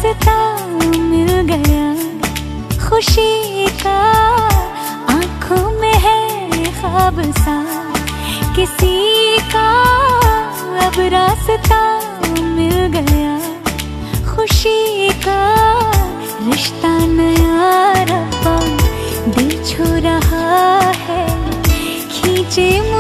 रास्ता मिल गया खुशी का, आंखों में है ख्वाब सा किसी का, अब रास्ता मिल गया खुशी का। रिश्ता नया रब्बा दिल छू रहा है, खींचे